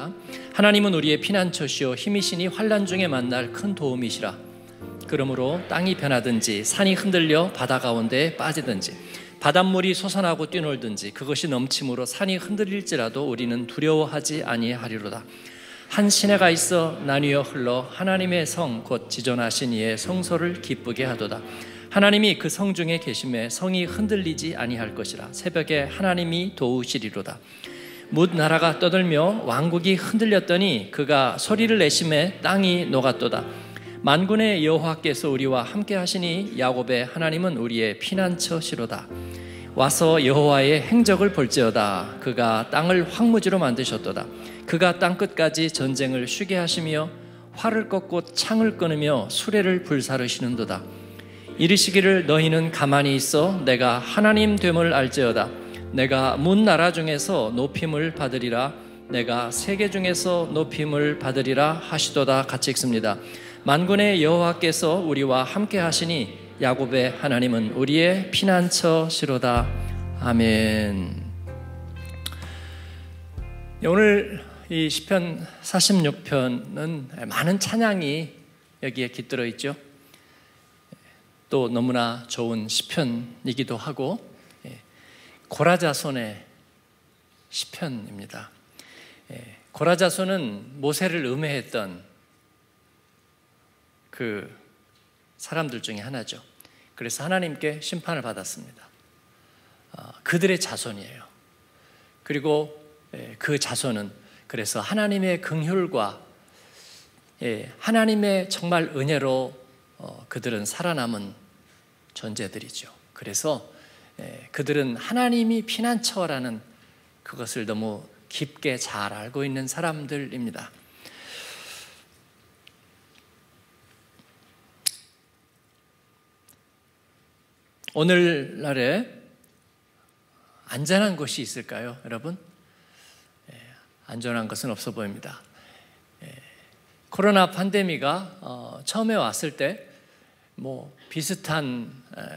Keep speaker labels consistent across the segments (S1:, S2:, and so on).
S1: 시작. 하나님은 우리의 피난처시오 힘이시니 환난 중에 만날 큰 도움이시라. 그러므로 땅이 변하든지 산이 흔들려 바다 가운데에 빠지든지 바닷물이 솟아나고 뛰놀든지 그것이 넘침으로 산이 흔들릴지라도 우리는 두려워하지 아니하리로다. 한 시내가 있어 나뉘어 흘러 하나님의 성 곧 지존하신 이의 성소를 기쁘게 하도다. 하나님이 그 성 중에 계심에 성이 흔들리지 아니할 것이라. 새벽에 하나님이 도우시리로다. 뭇 나라가 떠들며 왕국이 흔들렸더니 그가 소리를 내심에 땅이 녹았도다. 만군의 여호와께서 우리와 함께 하시니 야곱의 하나님은 우리의 피난처시로다. 와서 여호와의 행적을 볼지어다. 그가 땅을 황무지로 만드셨도다. 그가 땅끝까지 전쟁을 쉬게 하시며 활을 꺾고 창을 끊으며 수레를 불사르시는도다. 이르시기를 너희는 가만히 있어 내가 하나님 됨을 알지어다. 내가 문 나라 중에서 높임을 받으리라. 내가 세계 중에서 높임을 받으리라 하시도다. 같이 읽습니다. 만군의 여호와께서 우리와 함께 하시니 야곱의 하나님은 우리의 피난처시로다. 아멘. 오늘 이 시편 46편은 많은 찬양이 여기에 깃들어 있죠. 또 너무나 좋은 시편이기도 하고 고라자손의 시편입니다. 고라자손은 모세를 음해했던 그 사람들 중에 하나죠. 그래서 하나님께 심판을 받았습니다. 그들의 자손이에요. 그리고 그 자손은 그래서 하나님의 긍휼과 하나님의 정말 은혜로 그들은 살아남은 존재들이죠. 그래서 그들은 하나님이 피난처라는 그것을 너무 깊게 잘 알고 있는 사람들입니다. 오늘날에 안전한 곳이 있을까요, 여러분? 안전한 것은 없어 보입니다. 코로나 팬데믹가 처음에 왔을 때 비슷한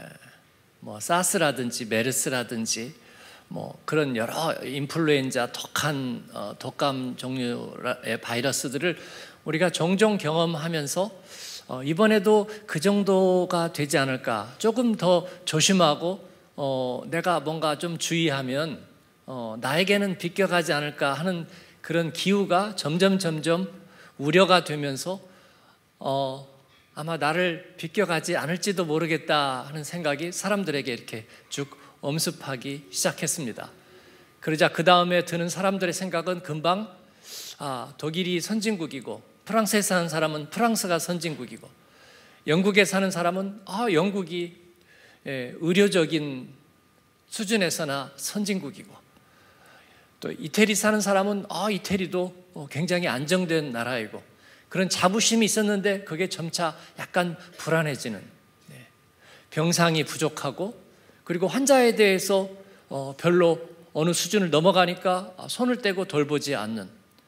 S1: 사스라든지 메르스라든지 그런 여러 인플루엔자 독감 종류의 바이러스들을 우리가 종종 경험하면서 이번에도 그 정도가 되지 않을까, 조금 더 조심하고 내가 뭔가 좀 주의하면 나에게는 비껴가지 않을까 하는 그런 기후가 점점 우려가 되면서 아마 나를 비껴가지 않을지도 모르겠다 하는 생각이 사람들에게 이렇게 쭉 엄습하기 시작했습니다. 그러자 그 다음에 드는 사람들의 생각은 금방 독일이 선진국이고 프랑스에 사는 사람은 프랑스가 선진국이고 영국에 사는 사람은 영국이 의료적인 수준에서나 선진국이고 또 이태리 사는 사람은 이태리도 굉장히 안정된 나라이고 그런 자부심이 있었는데 그게 점차 약간 불안해지는, 병상이 부족하고 그리고 환자에 대해서 별로 어느 수준을 넘어가니까 손을 떼고 돌보지 않는,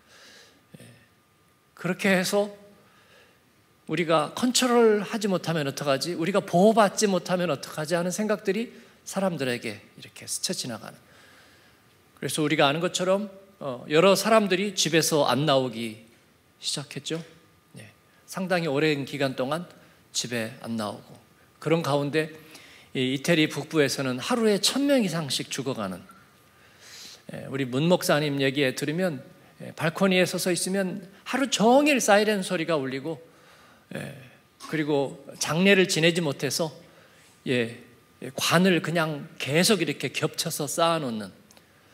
S1: 그렇게 해서 우리가 컨트롤하지 못하면 어떡하지? 우리가 보호받지 못하면 어떡하지? 하는 생각들이 사람들에게 이렇게 스쳐 지나가는. 그래서 우리가 아는 것처럼 여러 사람들이 집에서 안 나오기 시작했죠. 상당히 오랜 기간 동안 집에 안 나오고 그런 가운데 이태리 북부에서는 하루에 1000명 이상씩 죽어가는, 우리 문 목사님 얘기에 들으면 발코니에 서서 있으면 하루 종일 사이렌 소리가 울리고 그리고 장례를 지내지 못해서 관을 그냥 계속 이렇게 겹쳐서 쌓아놓는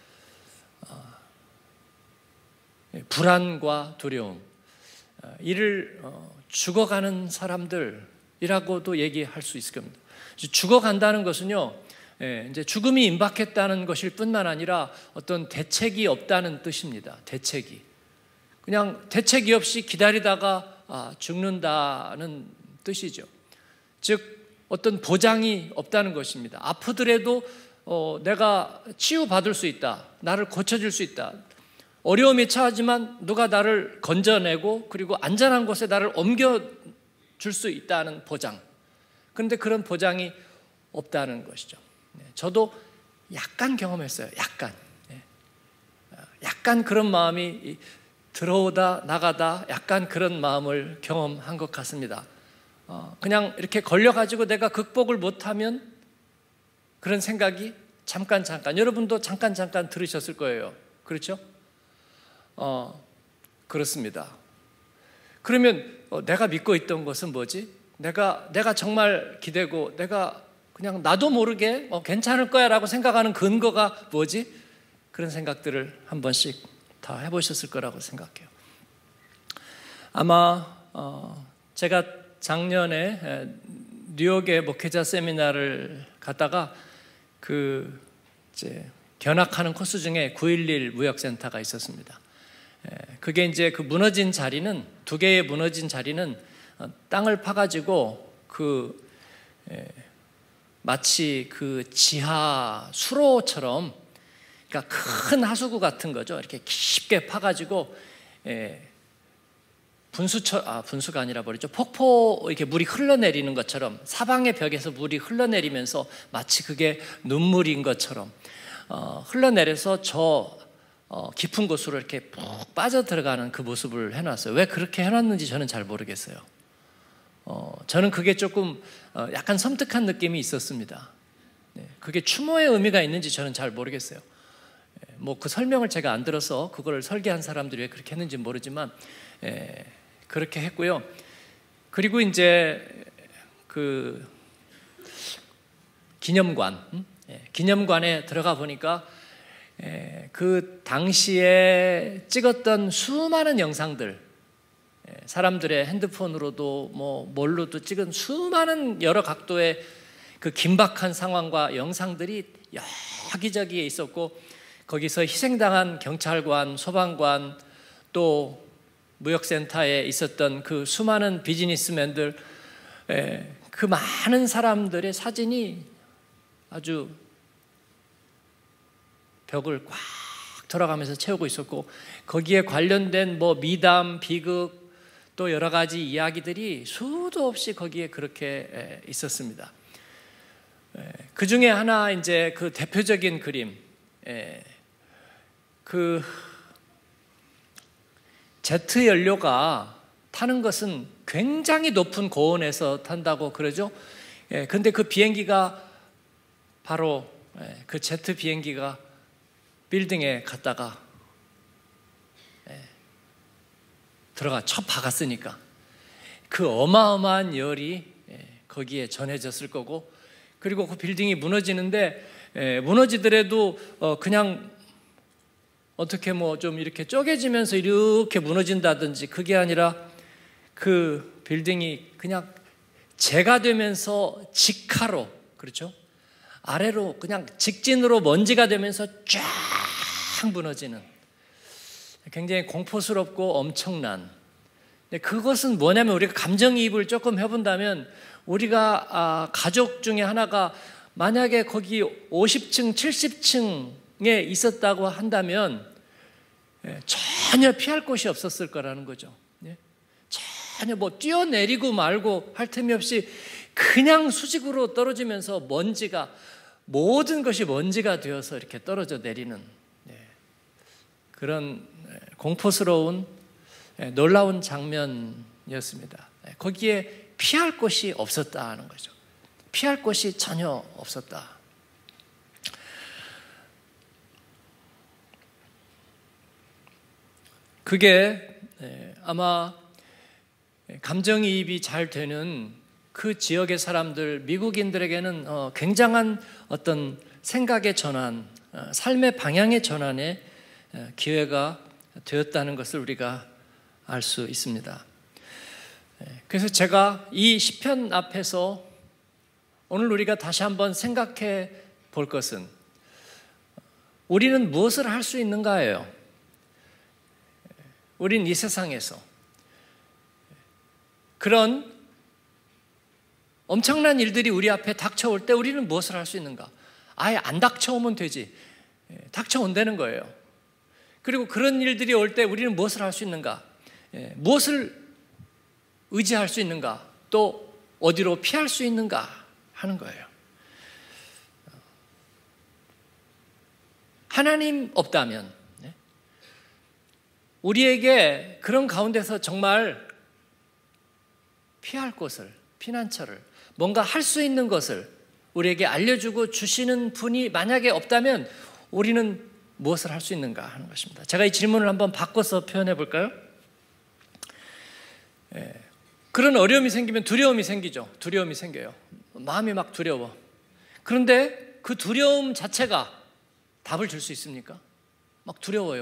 S1: 불안과 두려움, 이를 죽어가는 사람들이라고도 얘기할 수 있을 겁니다. 죽어간다는 것은요, 이제 죽음이 임박했다는 것일 뿐만 아니라 어떤 대책이 없다는 뜻입니다. 대책이 그냥 대책이 없이 기다리다가 죽는다는 뜻이죠. 즉 어떤 보장이 없다는 것입니다. 아프더라도 내가 치유받을 수 있다, 나를 고쳐줄 수 있다. 어려움이 처하지만 누가 나를 건져내고 그리고 안전한 곳에 나를 옮겨줄 수 있다는 보장. 그런데 그런 보장이 없다는 것이죠. 저도 약간 경험했어요. 약간 그런 마음이 들어오다 나가다 약간 그런 마음을 경험한 것 같습니다. 그냥 이렇게 걸려가지고 내가 극복을 못하면 그런 생각이 잠깐 여러분도 잠깐 들으셨을 거예요. 그렇죠? 그렇습니다. 그러면 내가 믿고 있던 것은 뭐지? 내가 정말 기대고 내가 그냥 나도 모르게 괜찮을 거야 라고 생각하는 근거가 뭐지? 그런 생각들을 한 번씩 다 해보셨을 거라고 생각해요. 아마 제가 작년에 뉴욕의 목회자 세미나를 갔다가 이제 견학하는 코스 중에 911 무역센터가 있었습니다. 그게 이제 그 무너진 자리는, 두 개의 무너진 자리는 땅을 파가지고 마치 그 지하 수로처럼, 그러니까 큰 하수구 같은 거죠. 이렇게 깊게 파가지고 분수가 아니라 버리죠. 폭포 이렇게 물이 흘러내리는 것처럼 사방의 벽에서 물이 흘러내리면서 마치 그게 눈물인 것처럼 흘러내려서 저 깊은 곳으로 이렇게 푹 빠져 들어가는 그 모습을 해놨어요. 왜 그렇게 해놨는지 저는 잘 모르겠어요. 저는 그게 조금 약간 섬뜩한 느낌이 있었습니다. 그게 추모의 의미가 있는지 저는 잘 모르겠어요. 뭐 그 설명을 제가 안 들어서 그걸 설계한 사람들이 왜 그렇게 했는지 모르지만 그렇게 했고요. 그리고 이제 그 기념관에 들어가 보니까 그 당시에 찍었던 수많은 영상들, 사람들의 핸드폰으로도 뭘로도 찍은 수많은 여러 각도의 그 긴박한 상황과 영상들이 여기저기에 있었고, 거기서 희생당한 경찰관, 소방관, 또 무역센터에 있었던 그 수많은 비즈니스맨들, 그 많은 사람들의 사진이 아주 벽을 꽉 돌아가면서 채우고 있었고, 거기에 관련된 미담, 비극, 또 여러 가지 이야기들이 수도 없이 거기에 그렇게 있었습니다. 그 중에 하나 이제 그 대표적인 그림, 그 제트 연료가 타는 것은 굉장히 높은 고온에서 탄다고 그러죠. 근데 그 비행기가 바로 그 제트 비행기가 빌딩에 갔다가 들어가 쳐 박았으니까 그 어마어마한 열이 거기에 전해졌을 거고, 그리고 그 빌딩이 무너지는데 무너지더라도 그냥 어떻게 좀 이렇게 쪼개지면서 이렇게 무너진다든지 그게 아니라 그 빌딩이 그냥 재가 되면서 직하로, 그렇죠? 아래로 그냥 직진으로 먼지가 되면서 쫙 무너지는 굉장히 공포스럽고 엄청난. 그것은 뭐냐면 우리가 감정이입을 조금 해본다면, 우리가 가족 중에 하나가 만약에 거기 50층, 70층에 있었다고 한다면 전혀 피할 곳이 없었을 거라는 거죠. 전혀 뛰어내리고 말고 할 틈이 없이 그냥 수직으로 떨어지면서 모든 것이 먼지가 되어서 이렇게 떨어져 내리는 그런 공포스러운 놀라운 장면이었습니다. 거기에 피할 곳이 없었다는 거죠. 피할 곳이 전혀 없었다. 그게 아마 감정이입이 잘 되는 그 지역의 사람들, 미국인들에게는 굉장한 어떤 생각의 전환, 삶의 방향의 전환의 기회가 되었다는 것을 우리가 알 수 있습니다. 그래서 제가 이 시편 앞에서 오늘 우리가 다시 한번 생각해 볼 것은, 우리는 무엇을 할 수 있는가예요. 우린 이 세상에서 그런 엄청난 일들이 우리 앞에 닥쳐올 때 우리는 무엇을 할 수 있는가? 아예 안 닥쳐오면 되지. 닥쳐온다는 거예요. 그리고 그런 일들이 올 때 우리는 무엇을 할 수 있는가? 무엇을 의지할 수 있는가? 또 어디로 피할 수 있는가 하는 거예요. 하나님 없다면, 우리에게 그런 가운데서 정말 피할 곳을, 피난처를, 뭔가 할 수 있는 것을 우리에게 알려주고 주시는 분이 만약에 없다면 우리는 무엇을 할 수 있는가 하는 것입니다. 제가 이 질문을 한번 바꿔서 표현해 볼까요? 그런 어려움이 생기면 두려움이 생기죠. 두려움이 생겨요. 마음이 막 두려워. 그런데 그 두려움 자체가 답을 줄 수 있습니까? 막 두려워요.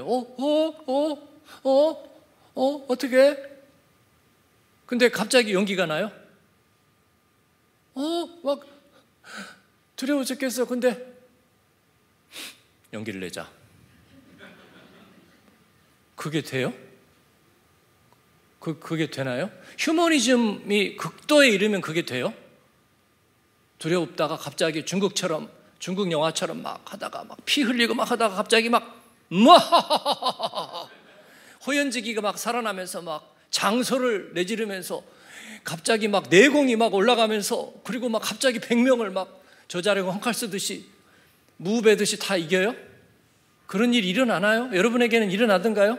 S1: 어떻게? 근데 갑자기 용기가 나요? 막 두려워 죽겠어. 근데 용기를 내자. 그게 돼요? 그게 되나요? 휴머니즘이 극도에 이르면 그게 돼요? 두려웠다가 갑자기 중국 영화처럼 막 하다가 막 피 흘리고 막 하다가 갑자기 막 호연지기가 막 살아나면서 막 장소를 내지르면서 갑자기 막 내공이 막 올라가면서 그리고 막 갑자기 100명을 막 저자리고 헝칼 쓰듯이 무배듯이 다 이겨요? 그런 일이 일어나나요? 여러분에게는 일어나던가요?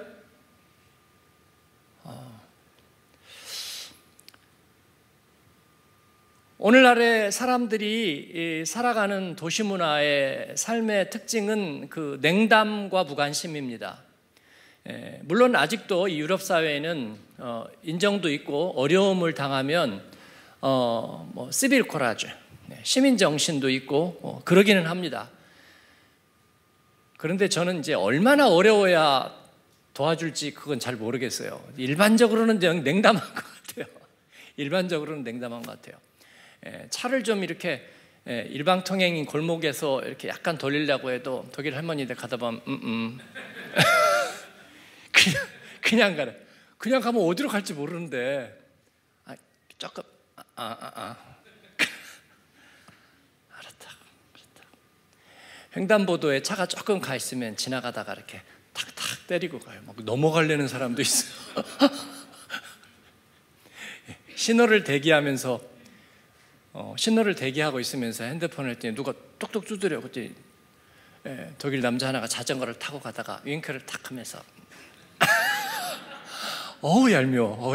S1: 오늘날의 사람들이 살아가는 도시문화의 삶의 특징은 그 냉담과 무관심입니다. 물론 아직도 이 유럽 사회에는 인정도 있고 어려움을 당하면 시빌 코라주, 시민 정신도 있고 그러기는 합니다. 그런데 저는 이제 얼마나 어려워야 도와줄지 그건 잘 모르겠어요. 일반적으로는 냉담한 것 같아요. 일반적으로는 냉담한 것 같아요. 차를 좀 이렇게 일방통행인 골목에서 이렇게 약간 돌리려고 해도 독일 할머니들 가다 보면 그냥 가래. 그냥 가면 어디로 갈지 모르는데 조금 알았다. 횡단보도에 차가 조금 가 있으면 지나가다가 이렇게 탁탁 때리고 가요. 막 넘어가려는 사람도 있어요. 신호를 대기하고 있으면서 핸드폰을 했더니 누가 뚝뚝 두드려. 그때 독일 남자 하나가 자전거를 타고 가다가 윙크를 탁 하면서 어우 얄미워.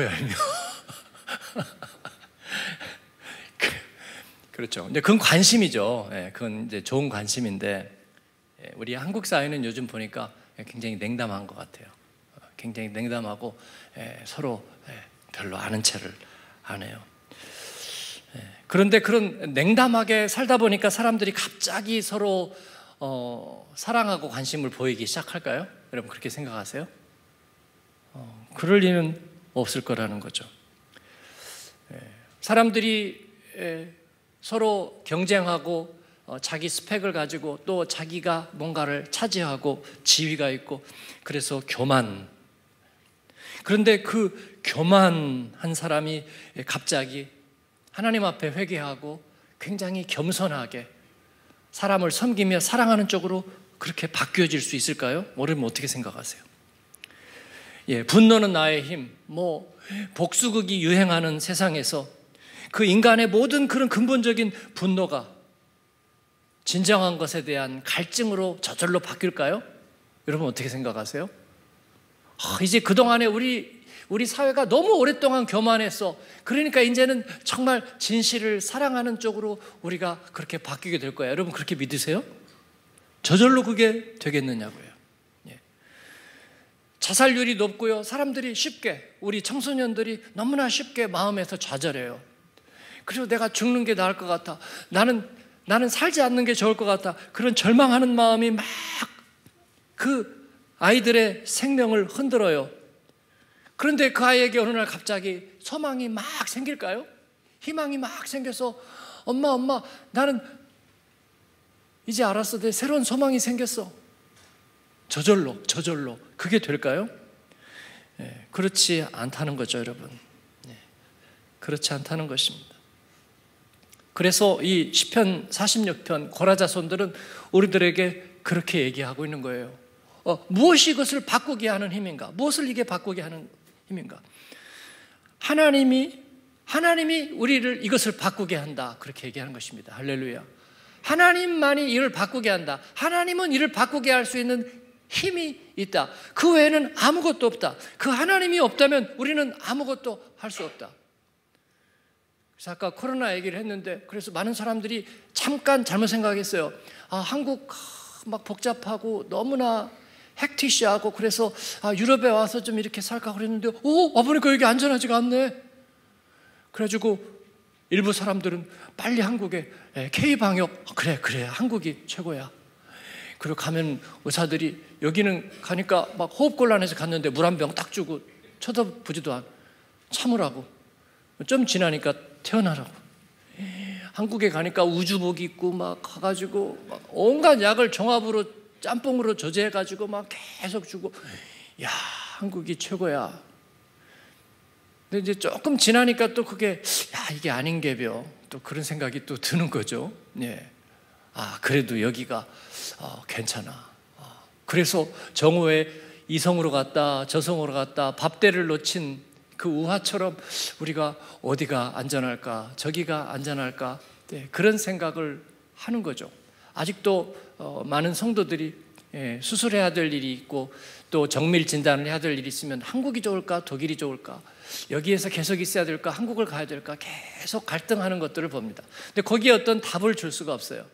S1: 그렇죠. 근데 그건 관심이죠. 그건 이제 좋은 관심인데 우리 한국 사회는 요즘 보니까 굉장히 냉담한 것 같아요. 굉장히 냉담하고 서로 별로 아는 체를 안 해요. 그런데 그런 냉담하게 살다 보니까 사람들이 갑자기 서로 사랑하고 관심을 보이기 시작할까요? 여러분 그렇게 생각하세요? 그럴 리는 없을 거라는 거죠. 사람들이 서로 경쟁하고 자기 스펙을 가지고 또 자기가 뭔가를 차지하고 지위가 있고 그래서 교만. 그런데 그 교만한 사람이 갑자기 하나님 앞에 회개하고 굉장히 겸손하게 사람을 섬기며 사랑하는 쪽으로 그렇게 바뀌어질 수 있을까요? 여러분 어떻게 생각하세요? 분노는 나의 힘, 복수극이 유행하는 세상에서 그 인간의 모든 그런 근본적인 분노가 진정한 것에 대한 갈증으로 저절로 바뀔까요? 여러분 어떻게 생각하세요? 이제 그동안에 우리 사회가 너무 오랫동안 교만했어. 그러니까 이제는 정말 진실을 사랑하는 쪽으로 우리가 그렇게 바뀌게 될 거예요. 여러분 그렇게 믿으세요? 저절로 그게 되겠느냐고요. 자살률이 높고요. 사람들이 쉽게, 우리 청소년들이 너무나 쉽게 마음에서 좌절해요. 그리고 내가 죽는 게 나을 것 같아. 나는 살지 않는 게 좋을 것 같아. 그런 절망하는 마음이 막 그 아이들의 생명을 흔들어요. 그런데 그 아이에게 어느 날 갑자기 소망이 막 생길까요? 희망이 막 생겨서 엄마 나는 이제 알았어. 내 새로운 소망이 생겼어. 저절로 그게 될까요? 그렇지 않다는 거죠, 여러분. 그렇지 않다는 것입니다. 그래서 이 시편 46편 고라자손들은 우리들에게 그렇게 얘기하고 있는 거예요. 무엇이 이것을 바꾸게 하는 힘인가? 무엇을 이게 바꾸게 하는 힘인가? 하나님이 우리를 이것을 바꾸게 한다. 그렇게 얘기하는 것입니다. 할렐루야. 하나님만이 이를 바꾸게 한다. 하나님은 이를 바꾸게 할 수 있는 힘이 있다. 그 외에는 아무것도 없다. 그 하나님이 없다면 우리는 아무것도 할 수 없다. 그래서 아까 코로나 얘기를 했는데, 그래서 많은 사람들이 잠깐 잘못 생각했어요. 한국 막 복잡하고 너무나 헥티시하고, 그래서 유럽에 와서 좀 이렇게 살까 그랬는데 와보니까 여기 안전하지가 않네. 그래가지고 일부 사람들은 빨리 한국에 K방역, 그래 한국이 최고야. 그리고 가면 의사들이, 여기는 가니까 막 호흡곤란해서 갔는데 물 한 병 딱 주고 쳐다보지도 않고 참으라고, 좀 지나니까 태어나라고. 한국에 가니까 우주복 입고 막 가가지고 막 온갖 약을 종합으로 짬뽕으로 조제해가지고 막 계속 주고, 야, 한국이 최고야. 근데 이제 조금 지나니까 또 그게, 야, 이게 아닌게벼. 또 그런 생각이 또 드는 거죠. 예. 그래도 여기가 괜찮아. 그래서 정오에 이성으로 갔다 저성으로 갔다 밥대를 놓친 그 우화처럼 우리가 어디가 안전할까, 저기가 안전할까, 그런 생각을 하는 거죠. 아직도 많은 성도들이 수술해야 될 일이 있고 또 정밀 진단을 해야 될 일이 있으면 한국이 좋을까 독일이 좋을까, 여기에서 계속 있어야 될까 한국을 가야 될까, 계속 갈등하는 것들을 봅니다. 근데 거기에 어떤 답을 줄 수가 없어요.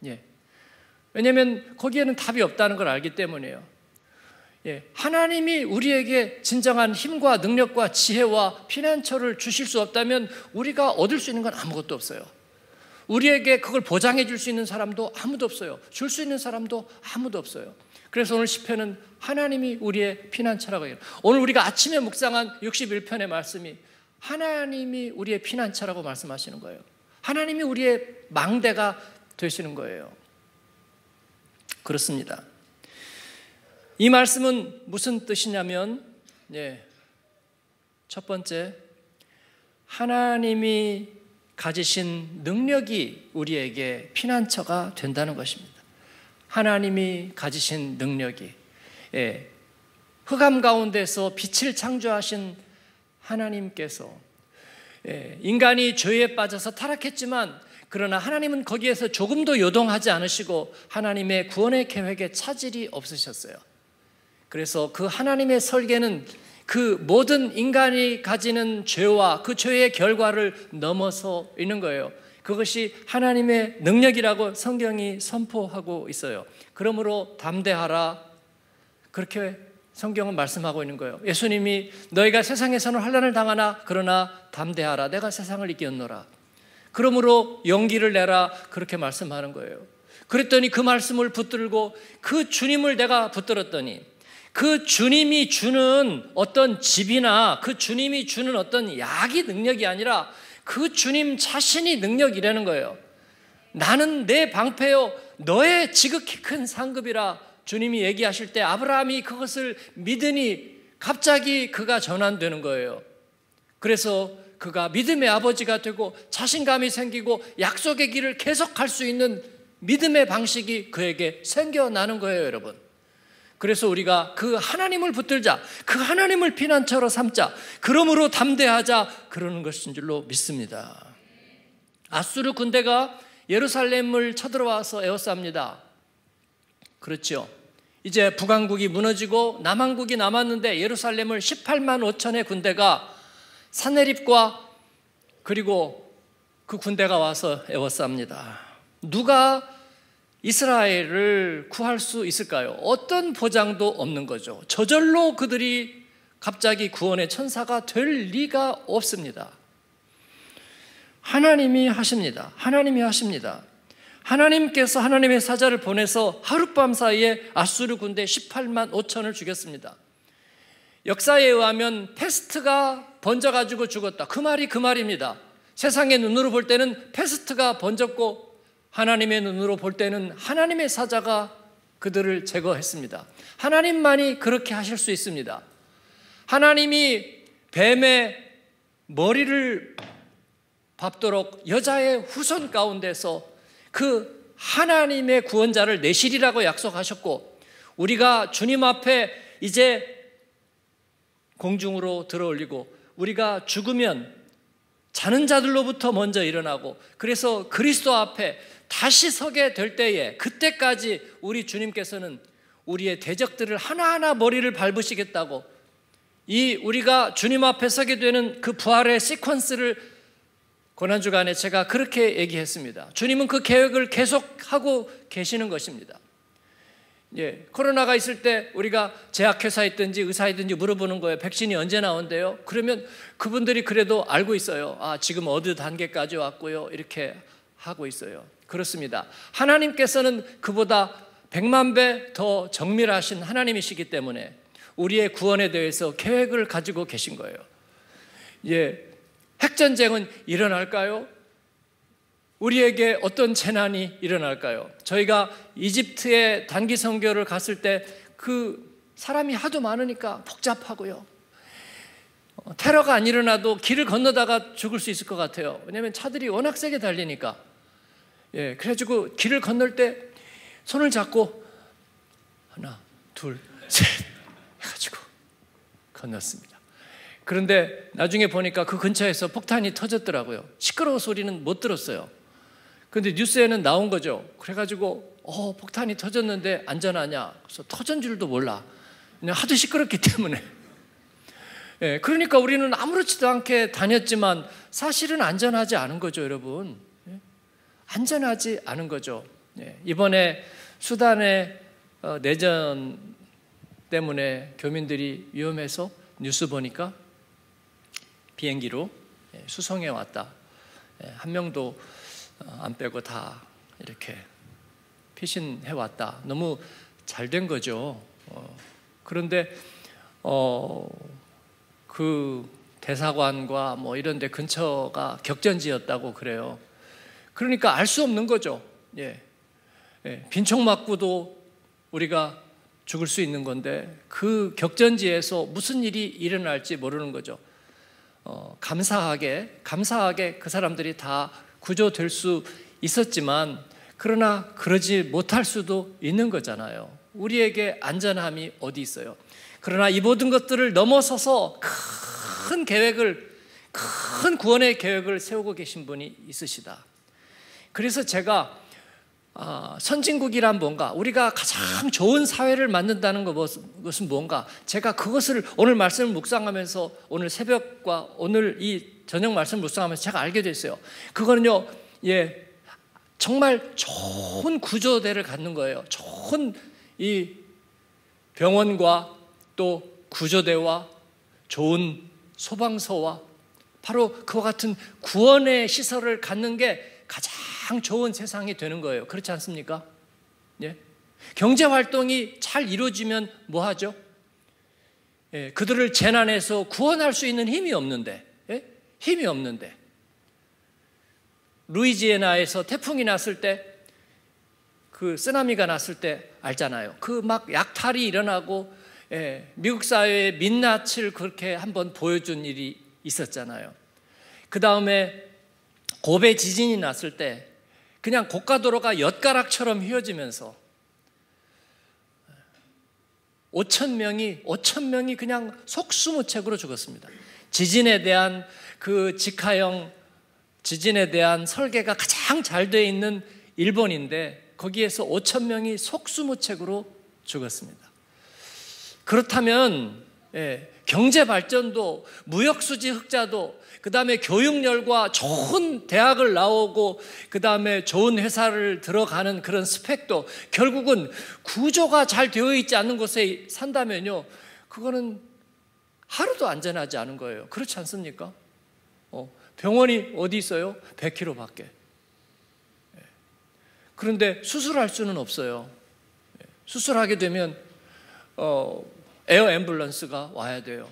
S1: 왜냐하면 거기에는 답이 없다는 걸 알기 때문이에요. 하나님이 우리에게 진정한 힘과 능력과 지혜와 피난처를 주실 수 없다면 우리가 얻을 수 있는 건 아무것도 없어요. 우리에게 그걸 보장해 줄 수 있는 사람도 아무도 없어요. 줄 수 있는 사람도 아무도 없어요. 그래서 오늘 시편은 하나님이 우리의 피난처라고 해요. 오늘 우리가 아침에 묵상한 61편의 말씀이 하나님이 우리의 피난처라고 말씀하시는 거예요. 하나님이 우리의 망대가 되시는 거예요. 그렇습니다. 이 말씀은 무슨 뜻이냐면, 첫 번째, 하나님이 가지신 능력이 우리에게 피난처가 된다는 것입니다. 하나님이 가지신 능력이, 흑암 가운데서 빛을 창조하신 하나님께서, 인간이 죄에 빠져서 타락했지만 그러나 하나님은 거기에서 조금도 요동하지 않으시고 하나님의 구원의 계획에 차질이 없으셨어요. 그래서 그 하나님의 설계는 그 모든 인간이 가지는 죄와 그 죄의 결과를 넘어서 있는 거예요. 그것이 하나님의 능력이라고 성경이 선포하고 있어요. 그러므로 담대하라, 그렇게 성경은 말씀하고 있는 거예요. 예수님이 너희가 세상에서는 환난을 당하나 그러나 담대하라, 내가 세상을 이겼노라. 그러므로 용기를 내라, 그렇게 말씀하는 거예요. 그랬더니 그 말씀을 붙들고 그 주님을 내가 붙들었더니 그 주님이 주는 어떤 집이나 그 주님이 주는 어떤 약이 능력이 아니라 그 주님 자신이 능력이라는 거예요. 나는 내 방패요 너의 지극히 큰 상급이라 주님이 얘기하실 때 아브라함이 그것을 믿으니 갑자기 그가 전환되는 거예요. 그래서 그가 믿음의 아버지가 되고 자신감이 생기고 약속의 길을 계속 갈 수 있는 믿음의 방식이 그에게 생겨나는 거예요, 여러분. 그래서 우리가 그 하나님을 붙들자, 그 하나님을 피난처로 삼자, 그러므로 담대하자, 그러는 것인 줄로 믿습니다. 아수르 군대가 예루살렘을 쳐들어와서 에워쌉니다. 그렇죠. 이제 북왕국이 무너지고 남왕국이 남았는데 예루살렘을 18만 5천의 군대가 산헤립과 그리고 그 군대가 와서 에워쌉니다. 누가 이스라엘을 구할 수 있을까요? 어떤 보장도 없는 거죠. 저절로 그들이 갑자기 구원의 천사가 될 리가 없습니다. 하나님이 하십니다. 하나님이 하십니다. 하나님께서 하나님의 사자를 보내서 하룻밤 사이에 아수르 군대 18만 5천을 죽였습니다. 역사에 의하면 패스트가 번져가지고 죽었다. 그 말이 그 말입니다. 세상의 눈으로 볼 때는 패스트가 번졌고 하나님의 눈으로 볼 때는 하나님의 사자가 그들을 제거했습니다. 하나님만이 그렇게 하실 수 있습니다. 하나님이 뱀의 머리를 밟도록 여자의 후손 가운데서 그 하나님의 구원자를 내시리라고 약속하셨고, 우리가 주님 앞에 이제 공중으로 들어올리고 우리가 죽으면 자는 자들로부터 먼저 일어나고, 그래서 그리스도 앞에 다시 서게 될 때에 그때까지 우리 주님께서는 우리의 대적들을 하나하나 머리를 밟으시겠다고, 이 우리가 주님 앞에 서게 되는 그 부활의 시퀀스를 고난주간에 제가 그렇게 얘기했습니다. 주님은 그 계획을 계속하고 계시는 것입니다. 코로나가 있을 때 우리가 제약회사에 있든지 의사에 있든지 물어보는 거예요. 백신이 언제 나온대요? 그러면 그분들이 그래도 알고 있어요. 지금 어느 단계까지 왔고요, 이렇게 하고 있어요. 그렇습니다. 하나님께서는 그보다 100만 배 더 정밀하신 하나님이시기 때문에 우리의 구원에 대해서 계획을 가지고 계신 거예요. 핵전쟁은 일어날까요? 우리에게 어떤 재난이 일어날까요? 저희가 이집트에 단기 선교를 갔을 때 그 사람이 하도 많으니까 복잡하고요, 테러가 안 일어나도 길을 건너다가 죽을 수 있을 것 같아요. 왜냐하면 차들이 워낙 세게 달리니까. 그래가지고 길을 건널 때 손을 잡고 하나, 둘, 셋 해가지고 건넜습니다. 그런데 나중에 보니까 그 근처에서 폭탄이 터졌더라고요. 시끄러운 소리는 못 들었어요. 그런데 뉴스에는 나온 거죠. 그래가지고 폭탄이 터졌는데 안전하냐? 그래서 터진 줄도 몰라. 그냥 하도 시끄럽기 때문에. 그러니까 우리는 아무렇지도 않게 다녔지만 사실은 안전하지 않은 거죠, 여러분. 안전하지 않은 거죠. 이번에 수단의 내전 때문에 교민들이 위험해서 뉴스 보니까 비행기로 수송해 왔다. 한 명도 안 빼고 다 이렇게 피신해 왔다. 너무 잘 된 거죠. 그런데 그 대사관과 뭐 이런 데 근처가 격전지였다고 그래요. 그러니까 알 수 없는 거죠. 빈총 맞고도 우리가 죽을 수 있는 건데 그 격전지에서 무슨 일이 일어날지 모르는 거죠. 감사하게 그 사람들이 다 구조될 수 있었지만, 그러나 그러지 못할 수도 있는 거잖아요. 우리에게 안전함이 어디 있어요? 그러나 이 모든 것들을 넘어서서 큰 구원의 계획을 세우고 계신 분이 있으시다. 그래서 제가 선진국이란 뭔가, 우리가 가장 좋은 사회를 만든다는 것은 뭔가, 제가 그것을 오늘 말씀을 묵상하면서, 오늘 새벽과 오늘 이 저녁 말씀을 묵상하면서 제가 알게 됐어요. 그거는요, 정말 좋은 구조대를 갖는 거예요. 좋은 이 병원과 또 구조대와 좋은 소방서와 바로 그와 같은 구원의 시설을 갖는 게 가장 좋은 세상이 되는 거예요. 그렇지 않습니까? 경제 활동이 잘 이루어지면 뭐 하죠? 그들을 재난에서 구원할 수 있는 힘이 없는데, 루이지애나에서 태풍이 났을 때, 그 쓰나미가 났을 때 알잖아요. 그 막 약탈이 일어나고, 미국 사회의 민낯을 그렇게 한번 보여준 일이 있었잖아요. 그 다음에 고베 지진이 났을 때 그냥 고가도로가 엿가락처럼 휘어지면서 5,000명이 그냥 속수무책으로 죽었습니다. 지진에 대한 그 직하형 지진에 대한 설계가 가장 잘 되어 있는 일본인데 거기에서 5,000명이 속수무책으로 죽었습니다. 그렇다면 경제 발전도, 무역수지 흑자도, 그 다음에 교육열과 좋은 대학을 나오고 그 다음에 좋은 회사를 들어가는 그런 스펙도, 결국은 구조가 잘 되어 있지 않는 곳에 산다면요, 그거는 하루도 안전하지 않은 거예요. 그렇지 않습니까? 병원이 어디 있어요? 100km 밖에. 그런데 수술할 수는 없어요. 수술하게 되면 에어 앰뷸런스가 와야 돼요.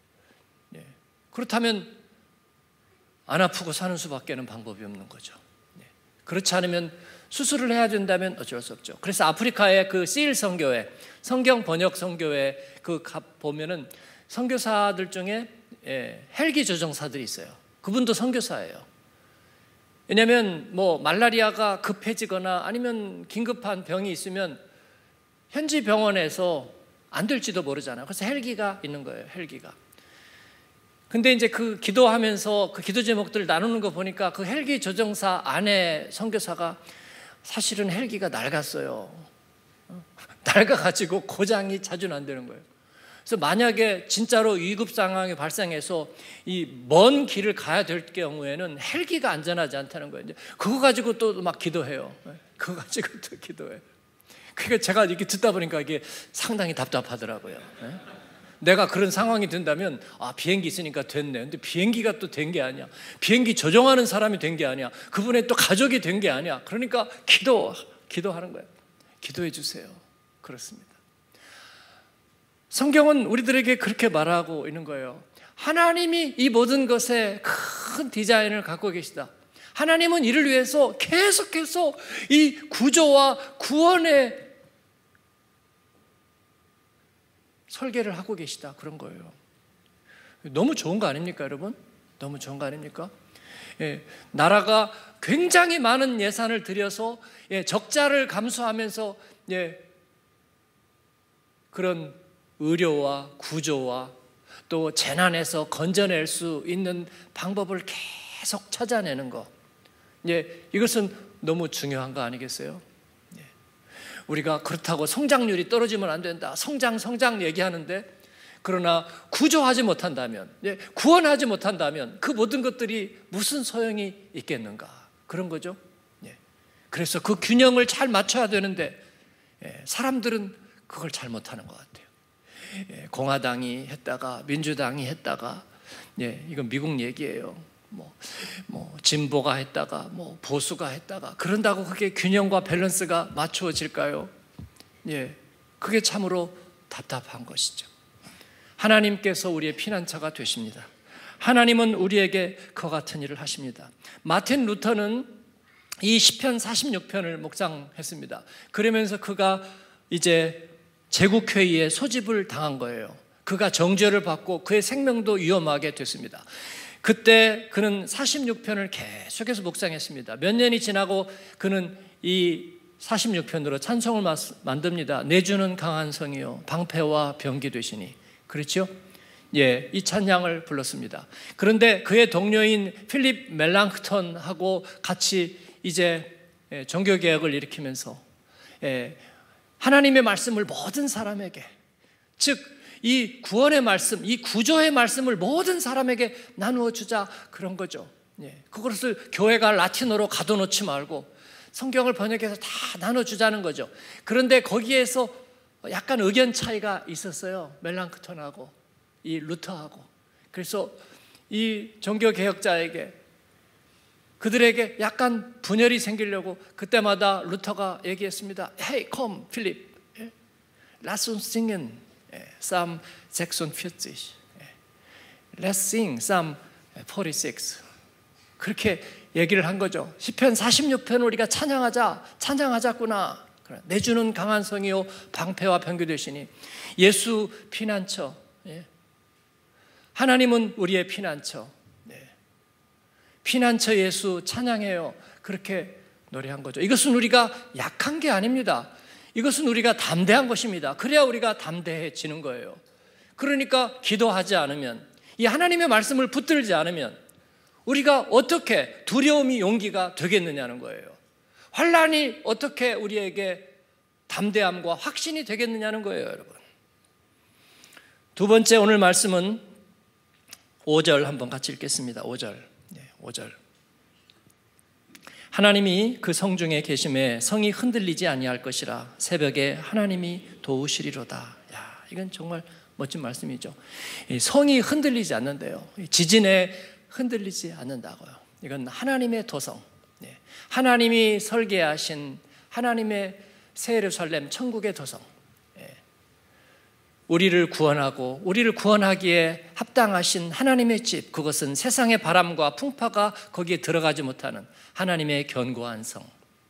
S1: 그렇다면 안 아프고 사는 수밖에는 방법이 없는 거죠. 그렇지 않으면 수술을 해야 된다면 어쩔 수 없죠. 그래서 아프리카의 그 시일 선교회, 성경 번역 선교회 그 보면은 선교사들 중에 헬기 조종사들이 있어요. 그분도 선교사예요. 왜냐하면 뭐 말라리아가 급해지거나 아니면 긴급한 병이 있으면 현지 병원에서 안 될지도 모르잖아요. 그래서 헬기가 있는 거예요. 헬기가. 근데 이제 그 기도하면서 그 기도 제목들을 나누는 거 보니까 그 헬기 조종사 아내 선교사가 사실은 헬기가 낡았어요. 낡아가지고 고장이 자주는 안 되는 거예요. 그래서 만약에 진짜로 위급 상황이 발생해서 이 먼 길을 가야 될 경우에는 헬기가 안전하지 않다는 거예요. 그거 가지고 또 막 기도해요. 그거 가지고 또 기도해요. 그러니까 제가 이렇게 듣다 보니까 이게 상당히 답답하더라고요. 내가 그런 상황이 된다면 비행기 있으니까 됐네. 근데 비행기가 또 된 게 아니야. 비행기 조종하는 사람이 된 게 아니야. 그분의 또 가족이 된 게 아니야. 그러니까 기도하는 거예요. 기도해 주세요. 그렇습니다. 성경은 우리들에게 그렇게 말하고 있는 거예요. 하나님이 이 모든 것에 큰 디자인을 갖고 계시다. 하나님은 이를 위해서 계속해서 이 구조와 구원의 설계를 하고 계시다. 그런 거예요. 너무 좋은 거 아닙니까, 여러분? 너무 좋은 거 아닙니까? 나라가 굉장히 많은 예산을 들여서 적자를 감수하면서 그런 의료와 구조와 또 재난에서 건져낼 수 있는 방법을 계속 찾아내는 것, 이것은 너무 중요한 거 아니겠어요? 우리가 그렇다고 성장률이 떨어지면 안 된다, 성장 얘기하는데, 그러나 구조하지 못한다면, 구원하지 못한다면 그 모든 것들이 무슨 소용이 있겠는가, 그런 거죠. 그래서 그 균형을 잘 맞춰야 되는데 사람들은 그걸 잘 못하는 것 같아요. 공화당이 했다가 민주당이 했다가, 이건 미국 얘기예요. 진보가 했다가 보수가 했다가, 그런다고 그게 균형과 밸런스가 맞추어질까요? 그게 참으로 답답한 것이죠. 하나님께서 우리의 피난처가 되십니다. 하나님은 우리에게 그와 같은 일을 하십니다. 마틴 루터는 이 시편 46편을 묵상했습니다. 그러면서 그가 이제 제국회의에 소집을 당한 거예요. 그가 정죄를 받고 그의 생명도 위험하게 됐습니다. 그때 그는 46편을 계속해서 묵상했습니다. 몇 년이 지나고 그는 이 46편으로 찬송을 만듭니다. 내주는 강한 성이요 방패와 병기 되시니. 그렇죠? 이 찬양을 불렀습니다. 그런데 그의 동료인 필립 멜랑크턴하고 같이 이제 종교개혁을 일으키면서 하나님의 말씀을 모든 사람에게, 즉 이 구원의 말씀, 이 구조의 말씀을 모든 사람에게 나누어 주자, 그런 거죠. 그것을 교회가 라틴어로 가둬놓지 말고 성경을 번역해서 다 나눠주자는 거죠. 그런데 거기에서 약간 의견 차이가 있었어요. 멜랑크턴하고 이 루터하고. 그래서 이 종교개혁자에게, 그들에게 약간 분열이 생기려고 그때마다 루터가 얘기했습니다. Hey, come, Philip. Lass uns singen Psalm 46. Let's sing Psalm 46. 그렇게 얘기를 한 거죠. 시편 46편 우리가 찬양하자꾸나. 내주는 강한 성이요 방패와 병기 되시니. 예수 피난처. 하나님은 우리의 피난처. 피난처 예수 찬양해요. 그렇게 노래한 거죠. 이것은 우리가 약한 게 아닙니다. 이것은 우리가 담대한 것입니다. 그래야 우리가 담대해지는 거예요. 그러니까 기도하지 않으면, 이 하나님의 말씀을 붙들지 않으면 우리가 어떻게 두려움이 용기가 되겠느냐는 거예요. 환난이 어떻게 우리에게 담대함과 확신이 되겠느냐는 거예요, 여러분. 두 번째 오늘 말씀은 5절 한번 같이 읽겠습니다. 5절. 하나님이 그 성중에 계심에 성이 흔들리지 아니할 것이라. 새벽에 하나님이 도우시리로다. 이건 정말 멋진 말씀이죠. 성이 흔들리지 않는데요, 지진에 흔들리지 않는다고요. 이건 하나님의 도성, 하나님이 설계하신 하나님의 새 예루살렘 천국의 도성, 우리를 구원하고 우리를 구원하기에 합당하신 하나님의 집, 그것은 세상의 바람과 풍파가 거기에 들어가지 못하는 하나님의 견고한 성.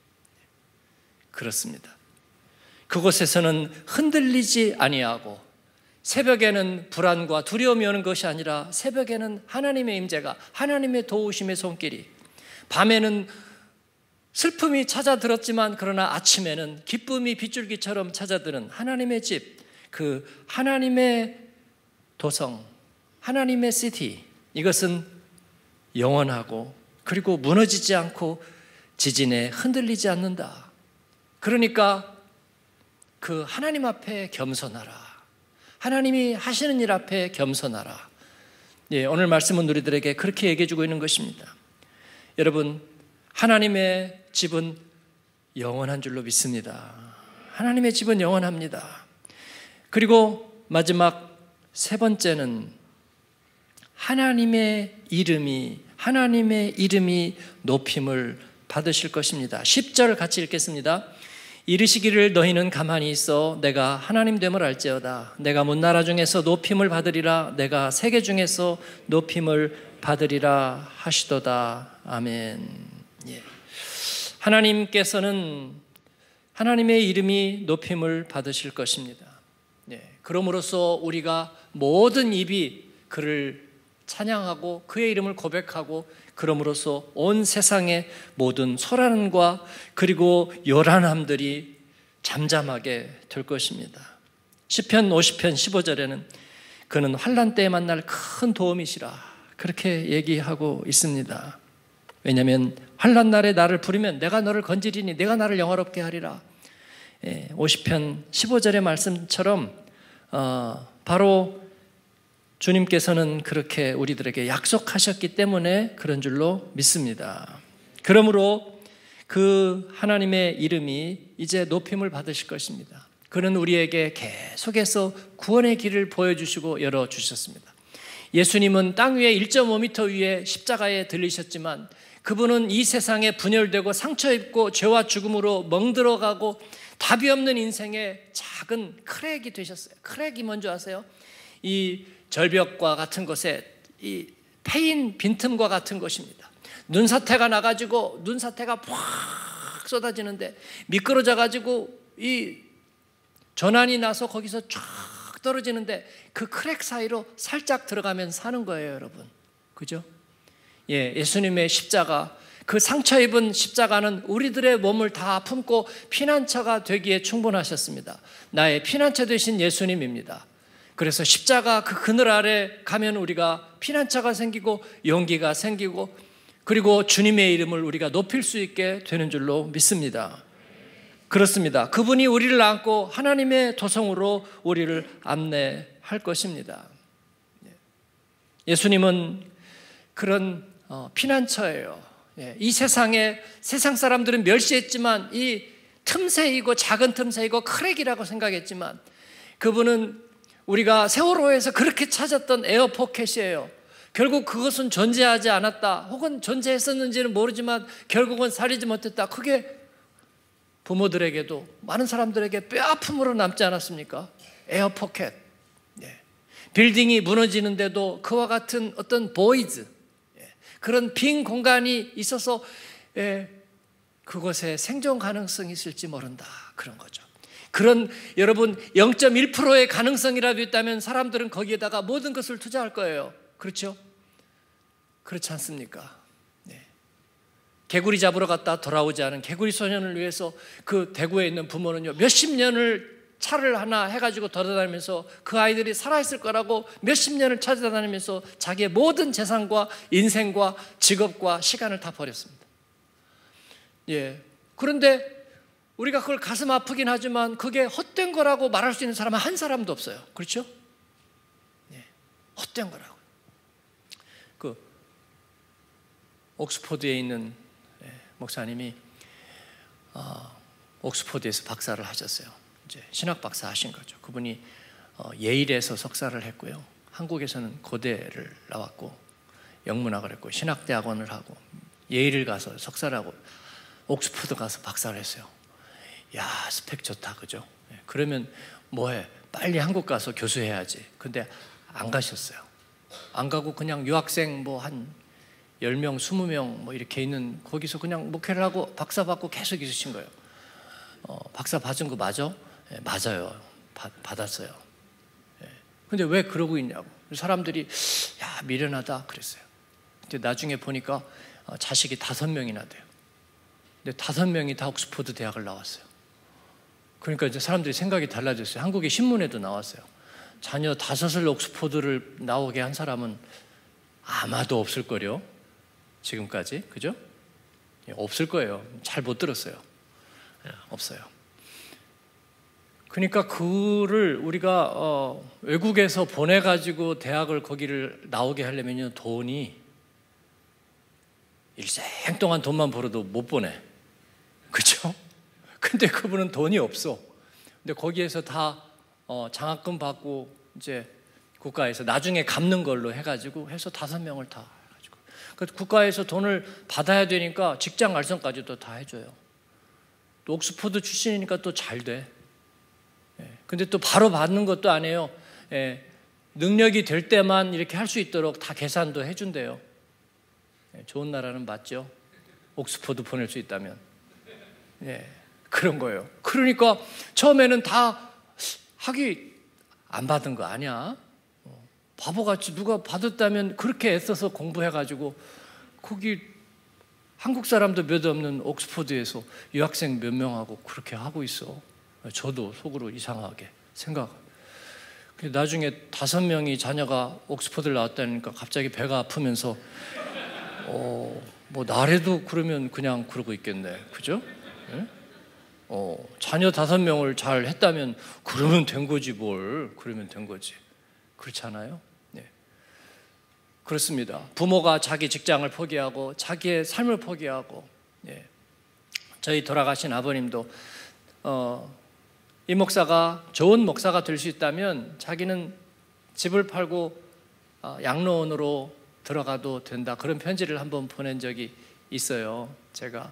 S1: 그렇습니다. 그곳에서는 흔들리지 아니하고, 새벽에는 불안과 두려움이 오는 것이 아니라 새벽에는 하나님의 임재가, 하나님의 도우심의 손길이, 밤에는 슬픔이 찾아들었지만 그러나 아침에는 기쁨이 빗줄기처럼 찾아드는 하나님의 집, 그 하나님의 도성, 하나님의 시티, 이것은 영원하고 그리고 무너지지 않고 지진에 흔들리지 않는다. 그러니까 그 하나님 앞에 겸손하라. 하나님이 하시는 일 앞에 겸손하라. 예, 오늘 말씀은 우리들에게 그렇게 얘기해 주고 있는 것입니다. 여러분, 하나님의 집은 영원한 줄로 믿습니다. 하나님의 집은 영원합니다. 그리고 마지막 세 번째는 하나님의 이름이 높임을 받으실 것입니다. 10절 같이 읽겠습니다. 이르시기를 너희는 가만히 있어 내가 하나님 됨을 알지어다. 내가 문나라 중에서 높임을 받으리라. 내가 세계 중에서 높임을 받으리라 하시도다. 아멘. 예. 하나님께서는 하나님의 이름이 높임을 받으실 것입니다. 예. 그럼으로써 우리가 모든 입이 그를 찬양하고 그의 이름을 고백하고 그럼으로써 온 세상의 모든 소란과 그리고 요란함들이 잠잠하게 될 것입니다. 시편 50편 15절에는 그는 환난 때에 만날 큰 도움이시라 그렇게 얘기하고 있습니다. 왜냐하면 환난 날에 나를 부르면 내가 너를 건지리니 내가 나를 영화롭게 하리라. 50편 15절의 말씀처럼 바로 주님께서는 그렇게 우리들에게 약속하셨기 때문에 그런 줄로 믿습니다. 그러므로 그 하나님의 이름이 이제 높임을 받으실 것입니다. 그는 우리에게 계속해서 구원의 길을 보여주시고 열어주셨습니다. 예수님은 땅 위에 1.5m 위에 십자가에 들리셨지만 그분은 이 세상에 분열되고 상처 입고 죄와 죽음으로 멍들어가고 답이 없는 인생의 작은 크랙이 되셨어요. 크랙이 뭔지 아세요? 이 절벽과 같은 것에 이 패인 빈틈과 같은 것입니다. 눈사태가 나가지고 눈사태가 팍 쏟아지는데 미끄러져가지고 이 전환이 나서 거기서 쫙 떨어지는데 그 크랙 사이로 살짝 들어가면 사는 거예요, 여러분. 그죠? 예, 예수님의 십자가, 그 상처 입은 십자가는 우리들의 몸을 다 품고 피난처가 되기에 충분하셨습니다. 나의 피난처 되신 예수님입니다. 그래서 십자가 그 그늘 아래 가면 우리가 피난처가 생기고 용기가 생기고 그리고 주님의 이름을 우리가 높일 수 있게 되는 줄로 믿습니다. 그렇습니다. 그분이 우리를 안고 하나님의 도성으로 우리를 안내할 것입니다. 예수님은 그런 피난처예요. 이 세상에 세상 사람들은 멸시했지만 이 틈새이고 작은 틈새이고 크랙이라고 생각했지만 그분은 우리가 세월호에서 그렇게 찾았던 에어포켓이에요. 결국 그것은 존재하지 않았다 혹은 존재했었는지는 모르지만 결국은 살리지 못했다. 그게 부모들에게도 많은 사람들에게 뼈아픔으로 남지 않았습니까? 에어포켓. 빌딩이 무너지는데도 그와 같은 어떤 보이드, 그런 빈 공간이 있어서 그곳에 생존 가능성이 있을지 모른다. 그런 거죠. 그런 여러분 0.1%의 가능성이라도 있다면 사람들은 거기에다가 모든 것을 투자할 거예요. 그렇죠? 그렇지 않습니까? 네. 개구리 잡으러 갔다 돌아오지 않은 개구리 소년을 위해서 그 대구에 있는 부모는요 몇십 년을 차를 하나 해가지고 돌아다니면서 그 아이들이 살아있을 거라고 몇십 년을 찾아다니면서 자기의 모든 재산과 인생과 직업과 시간을 다 버렸습니다. 예. 그런데 우리가 그걸 가슴 아프긴 하지만 그게 헛된 거라고 말할 수 있는 사람은 한 사람도 없어요. 그렇죠? 예. 헛된 거라고. 그 옥스포드에 있는 목사님이 옥스포드에서 박사를 하셨어요. 이제 신학 박사 하신 거죠. 그분이 예일에서 석사를 했고요. 한국에서는 고대를 나왔고 영문학을 했고 신학대학원을 하고 예일을 가서 석사를 하고 옥스포드 가서 박사를 했어요. 야, 스펙 좋다, 그죠? 그러면 뭐해? 빨리 한국 가서 교수해야지. 근데 안 가셨어요. 안 가고 그냥 유학생 뭐 한 10명, 20명 뭐 이렇게 있는 거기서 그냥 목회를 하고 박사 받고 계속 있으신 거예요. 박사 받은 거 맞아? 네, 맞아요. 받았어요. 네. 근데 왜 그러고 있냐고. 사람들이 야, 미련하다 그랬어요. 근데 나중에 보니까 자식이 5명이나 돼요. 근데 5명이 다 옥스포드 대학을 나왔어요. 그러니까 이제 사람들이 생각이 달라졌어요. 한국의 신문에도 나왔어요. 자녀 5을 옥스포드를 나오게 한 사람은 아마도 없을 거요. 지금까지. 그죠? 없을 거예요. 잘 못 들었어요. 없어요. 그러니까 그를 우리가 외국에서 보내가지고 대학을 거기를 나오게 하려면 돈이 일생 동안 돈만 벌어도 못 보내. 그렇죠? 근데 그분은 돈이 없어. 근데 거기에서 다 장학금 받고 이제 국가에서 나중에 갚는 걸로 해가지고 해서 5명을 다 해가지고 그 국가에서 돈을 받아야 되니까 직장 알선까지도 다 해줘요. 또 옥스퍼드 출신이니까 또 잘 돼. 근데 또 바로 받는 것도 아니에요. 능력이 될 때만 이렇게 할 수 있도록 다 계산도 해준대요. 좋은 나라는 맞죠? 옥스퍼드 보낼 수 있다면. 그런 거예요. 그러니까 처음에는 다 학위 안 받은 거 아니야? 바보같이 누가 받았다면 그렇게 애써서 공부해가지고 거기 한국 사람도 몇 없는 옥스퍼드에서 유학생 몇 명하고 그렇게 하고 있어. 저도 속으로 이상하게 생각. 나중에 5명이 자녀가 옥스퍼드를 나왔다니까 갑자기 배가 아프면서 뭐 나래도 그러면 그냥 그러고 있겠네. 그죠? 자녀 5명을 잘 했다면 그러면 된 거지 뭘. 그러면 된 거지. 그렇지 않아요? 그렇습니다. 부모가 자기 직장을 포기하고 자기의 삶을 포기하고 저희 돌아가신 아버님도 이 목사가 좋은 목사가 될 수 있다면 자기는 집을 팔고 양로원으로 들어가도 된다. 그런 편지를 한번 보낸 적이 있어요. 제가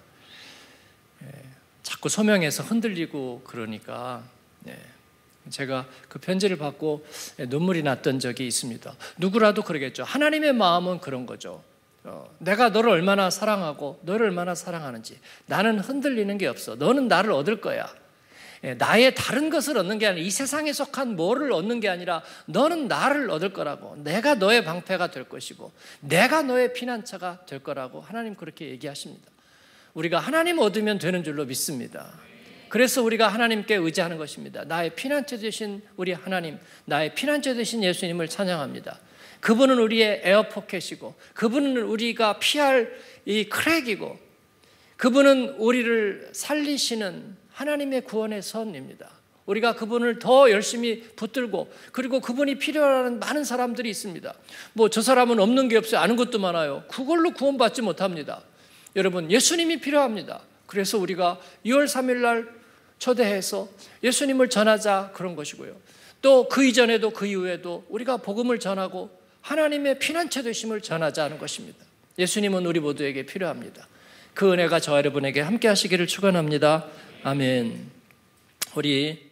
S1: 자꾸 소명에서 흔들리고 그러니까 제가 그 편지를 받고 눈물이 났던 적이 있습니다. 누구라도 그러겠죠. 하나님의 마음은 그런 거죠. 내가 너를 얼마나 사랑하고 너를 얼마나 사랑하는지 나는 흔들리는 게 없어. 너는 나를 얻을 거야. 나의 다른 것을 얻는 게 아니라 이 세상에 속한 뭐를 얻는 게 아니라 너는 나를 얻을 거라고. 내가 너의 방패가 될 것이고 내가 너의 피난처가 될 거라고 하나님 그렇게 얘기하십니다. 우리가 하나님 얻으면 되는 줄로 믿습니다. 그래서 우리가 하나님께 의지하는 것입니다. 나의 피난처 되신 우리 하나님, 나의 피난처 되신 예수님을 찬양합니다. 그분은 우리의 에어포켓이고 그분은 우리가 피할 이 크랙이고 그분은 우리를 살리시는 하나님의 구원의 선입니다. 우리가 그분을 더 열심히 붙들고 그리고 그분이 필요한 많은 사람들이 있습니다. 뭐 저 사람은 없는 게 없어요. 아는 것도 많아요. 그걸로 구원받지 못합니다. 여러분 예수님이 필요합니다. 그래서 우리가 6월 3일 날 초대해서 예수님을 전하자 그런 것이고요. 또 그 이전에도 그 이후에도 우리가 복음을 전하고 하나님의 피난처 되심을 전하자는 것입니다. 예수님은 우리 모두에게 필요합니다. 그 은혜가 저와 여러분에게 함께 하시기를 축원합니다. 아멘. 우리